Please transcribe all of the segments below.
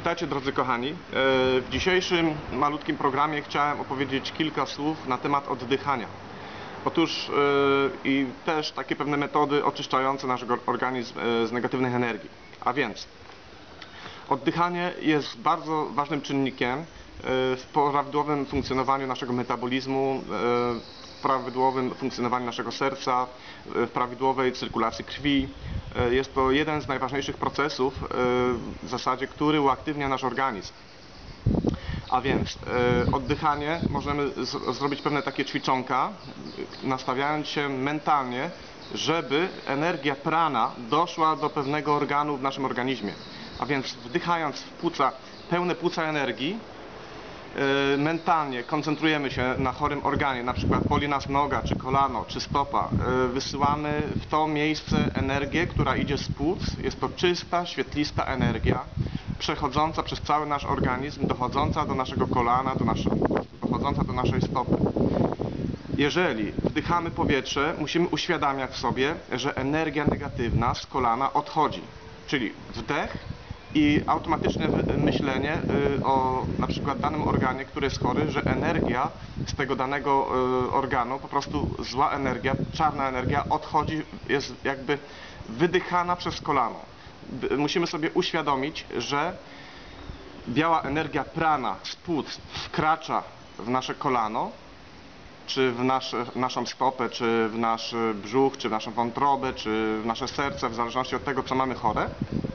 Witajcie drodzy kochani. W dzisiejszym malutkim programie chciałem opowiedzieć kilka słów na temat oddychania. Otóż i też takie pewne metody oczyszczające nasz organizm z negatywnych energii. A więc oddychanie jest bardzo ważnym czynnikiem w prawidłowym funkcjonowaniu naszego metabolizmu, w prawidłowym funkcjonowaniu naszego serca, w prawidłowej cyrkulacji krwi. Jest to jeden z najważniejszych procesów w zasadzie, który uaktywnia nasz organizm. A więc oddychanie możemy zrobić pewne takie ćwiczonka, nastawiając się mentalnie, żeby energia prana doszła do pewnego organu w naszym organizmie. A więc wdychając w płuca, pełne płuca energii, mentalnie koncentrujemy się na chorym organie, na przykład boli nas noga, czy kolano, czy stopa. Wysyłamy w to miejsce energię, która idzie z płuc. Jest to czysta, świetlista energia, przechodząca przez cały nasz organizm, dochodząca do naszego kolana, dochodząca do naszej stopy. Jeżeli wdychamy powietrze, musimy uświadamiać w sobie, że energia negatywna z kolana odchodzi. Czyli wdech i automatyczne myślenie o na przykład danym organie, który jest chory, że energia z tego danego organu, po prostu zła energia, czarna energia odchodzi, jest jakby wydychana przez kolano. Musimy sobie uświadomić, że biała energia prana z płuc wkracza w nasze kolano, czy w naszą stopę, czy w nasz brzuch, czy w naszą wątrobę, czy w nasze serce, w zależności od tego, co mamy chore.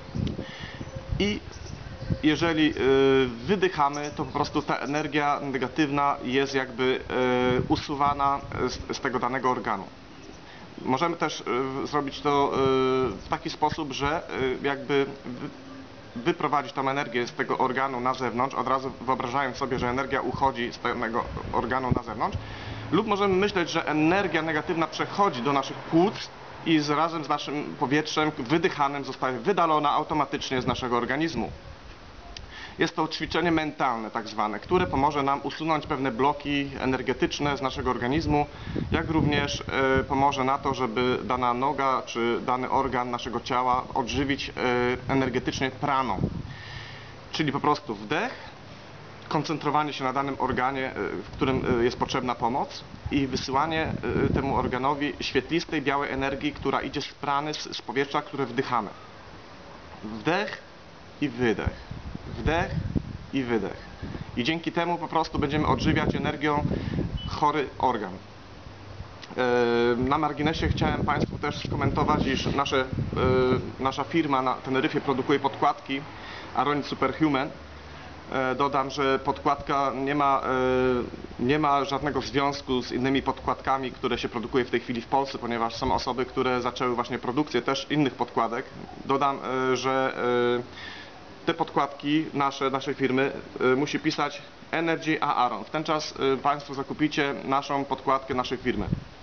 I jeżeli wydychamy, to po prostu ta energia negatywna jest jakby usuwana z tego danego organu. Możemy też zrobić to w taki sposób, że jakby wyprowadzić tą energię z tego organu na zewnątrz, od razu wyobrażając sobie, że energia uchodzi z tego organu na zewnątrz, lub możemy myśleć, że energia negatywna przechodzi do naszych płuc i razem z naszym powietrzem wydychanym zostaje wydalona automatycznie z naszego organizmu. Jest to ćwiczenie mentalne tak zwane, które pomoże nam usunąć pewne bloki energetyczne z naszego organizmu, jak również pomoże na to, żeby dana noga czy dany organ naszego ciała odżywić energetycznie praną. Czyli po prostu wdech, koncentrowanie się na danym organie, w którym jest potrzebna pomoc, i wysyłanie temu organowi świetlistej, białej energii, która idzie z prany, z powietrza, które wdychamy. Wdech i wydech. Wdech i wydech. I dzięki temu po prostu będziemy odżywiać energią chory organ. Na marginesie chciałem Państwu też skomentować, iż nasza firma na Teneryfie produkuje podkładki Aronit Superhuman. Dodam, że podkładka nie ma żadnego związku z innymi podkładkami, które się produkuje w tej chwili w Polsce, ponieważ są osoby, które zaczęły właśnie produkcję też innych podkładek. Dodam, że te podkładki naszej firmy musi pisać Energy Aaron. W ten czas Państwo zakupicie naszą podkładkę naszej firmy.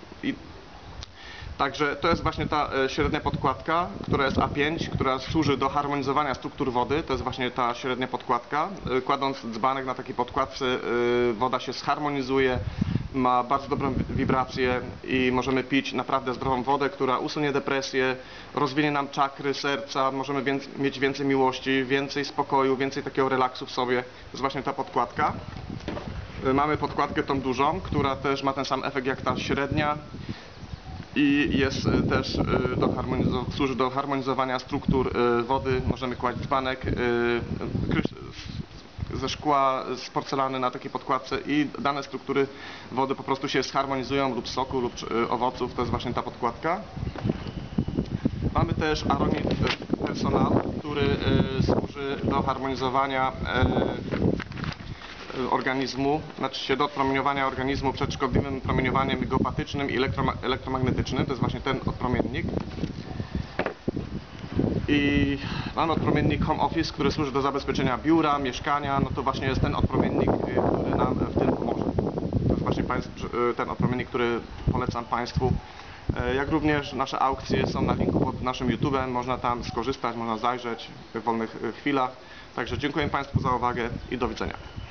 Także to jest właśnie ta średnia podkładka, która jest A5, która służy do harmonizowania struktur wody. To jest właśnie ta średnia podkładka. Kładąc dzbanek na takiej podkładce, woda się zharmonizuje, ma bardzo dobrą wibrację i możemy pić naprawdę zdrową wodę, która usunie depresję, rozwinie nam czakry serca, możemy mieć więcej miłości, więcej spokoju, więcej takiego relaksu w sobie. To jest właśnie ta podkładka. Mamy podkładkę tą dużą, która też ma ten sam efekt jak ta średnia. I jest też służy do harmonizowania struktur wody. Możemy kłaść dzbanek ze szkła, z porcelany na takiej podkładce i dane struktury wody po prostu się zharmonizują, lub soku, lub owoców. To jest właśnie ta podkładka. Mamy też Aronit Personal, który służy do harmonizowania organizmu, znaczy się do promieniowania organizmu przed szkodliwym promieniowaniem migopatycznym i elektromagnetycznym. To jest właśnie ten odpromiennik. I mamy odpromiennik Home Office, który służy do zabezpieczenia biura, mieszkania. No to właśnie jest ten odpromiennik, który nam w tym pomoże. To jest właśnie ten odpromiennik, który polecam Państwu. Jak również nasze aukcje są na linku pod naszym YouTube'em. Można tam skorzystać, można zajrzeć w wolnych chwilach. Także dziękuję Państwu za uwagę i do widzenia.